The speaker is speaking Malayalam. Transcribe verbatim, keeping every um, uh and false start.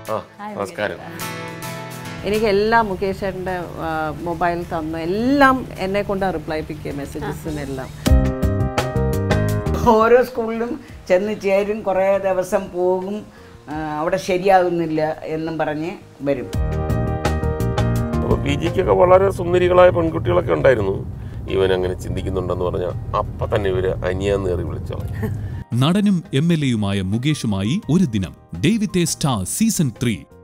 നമസ്കാരം. എനിക്ക് എല്ലാം മുകേഷ് ചേട്ടൻ്റെ മൊബൈൽ തന്നു, എല്ലാം എന്നെ കൊണ്ട് റിപ്ലൈ പിക്കുക മെസ്സേജസിനെല്ലാം. ഓരോ സ്കൂളിലും ചെന്ന് ചേരും, കുറേ ദിവസം പോകും, അവിടെ ശരിയാകുന്നില്ല എന്നും പറഞ്ഞ് വരും. അപ്പോൾ പി ജിക്കൊക്കെ വളരെ സുന്ദരികളായ പെൺകുട്ടികളൊക്കെ ഉണ്ടായിരുന്നു. ഇവൻ അങ്ങനെ ചിന്തിക്കുന്നുണ്ടെന്ന് പറഞ്ഞാൽ അപ്പം തന്നെ ഇവർ അനിയാന്ന് കയറി വിളിച്ചോളാം. നടനും എം എൽ എയുമായ മുകേഷുമായി ഒരു ദിനം. David A star season three.